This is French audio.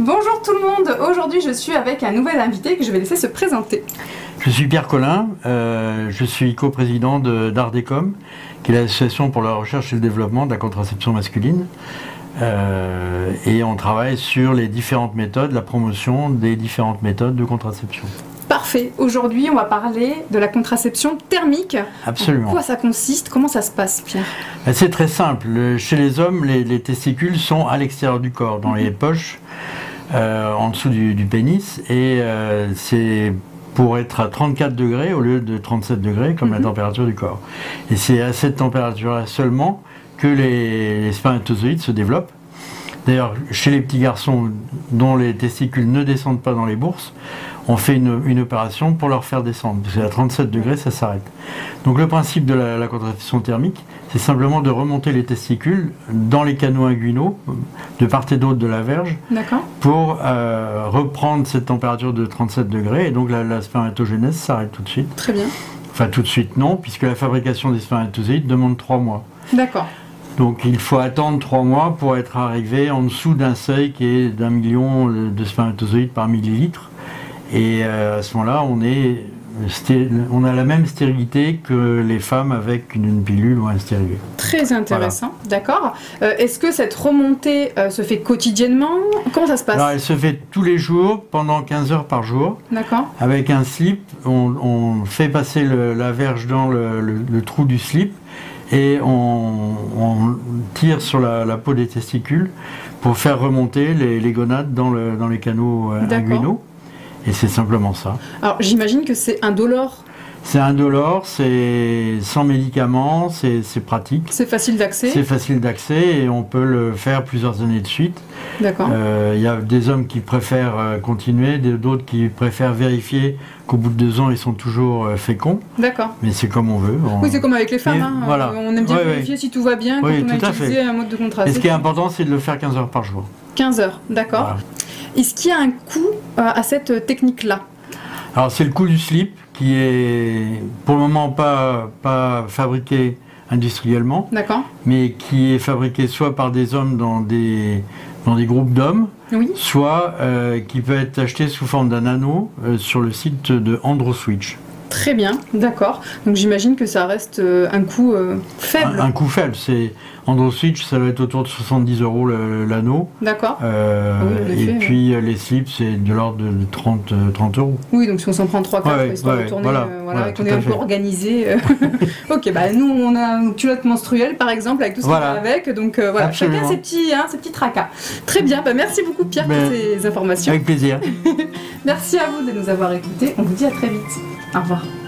Bonjour tout le monde, aujourd'hui je suis avec un nouvel invité que je vais laisser se présenter. Je suis Pierre Collin, je suis coprésident d'Ardecom, qui est l'association pour la recherche et le développement de la contraception masculine. Et on travaille sur les différentes méthodes, la promotion des différentes méthodes de contraception. Parfait, aujourd'hui on va parler de la contraception thermique. Absolument. En quoi ça consiste? Comment ça se passe, Pierre? C'est très simple, chez les hommes, les testicules sont à l'extérieur du corps, dans les poches, en dessous du pénis, et c'est pour être à 34 degrés au lieu de 37 degrés comme la température du corps. Et c'est à cette température-là seulement que les spermatozoïdes se développent. D'ailleurs, chez les petits garçons dont les testicules ne descendent pas dans les bourses, on fait une opération pour leur faire descendre. Parce qu'à 37 degrés, ça s'arrête. Donc le principe de la contraception thermique, c'est simplement de remonter les testicules dans les canaux inguinaux, de part et d'autre de la verge, pour reprendre cette température de 37 degrés. Et donc la spermatogénèse s'arrête tout de suite. Très bien. Enfin, tout de suite non, puisque la fabrication des spermatozoïdes demande 3 mois. D'accord. Donc il faut attendre 3 mois pour être arrivé en dessous d'un seuil qui est d'1 million de spermatozoïdes par millilitre. Et à ce moment-là, on a la même stérilité que les femmes avec une pilule ou un stérilet. Très intéressant, voilà. D'accord. Est-ce que cette remontée se fait quotidiennement? Comment ça se passe? Alors, elle se fait tous les jours, pendant 15 heures par jour. D'accord. Avec un slip, on fait passer la verge dans le trou du slip et on tire sur la peau des testicules pour faire remonter les gonades dans les canaux inguinaux. Et c'est simplement ça. Alors j'imagine que c'est indolore. C'est indolore, c'est sans médicaments, c'est pratique. C'est facile d'accès. C'est facile d'accès et on peut le faire plusieurs années de suite. D'accord. Il y a des hommes qui préfèrent continuer, d'autres qui préfèrent vérifier qu'au bout de 2 ans ils sont toujours féconds. D'accord. Mais c'est comme on veut. Oui, c'est comme avec les femmes. Hein. Voilà. On aime bien vérifier si tout va bien quand on a utilisé un mode de contraception. Et ce qui est important, c'est de le faire 15 heures par jour. 15 heures, d'accord. Voilà. Est-ce qu'il y a un coût à cette technique-là? Alors c'est le coût du slip qui est pour le moment pas fabriqué industriellement, mais qui est fabriqué soit par des hommes dans des groupes d'hommes, soit qui peut être acheté sous forme d'un anneau sur le site de Androswitch. Très bien, d'accord. Donc j'imagine que ça reste un coût faible. Un coût faible, c'est Androswitch, ça va être autour de 70 € l'anneau. D'accord. Et puis les slips, c'est de l'ordre de 30 €. Oui, donc si on s'en prend 3-4 histoire de tourner, et qu'on est un peu organisé. Ok, bah nous on a une culotte menstruelle par exemple, avec tout ce qui va avec. Donc voilà, chacun ses petits tracas. Très bien, bah, merci beaucoup Pierre pour ces informations. Avec plaisir. Merci à vous de nous avoir écoutés. On vous dit à très vite. Au revoir.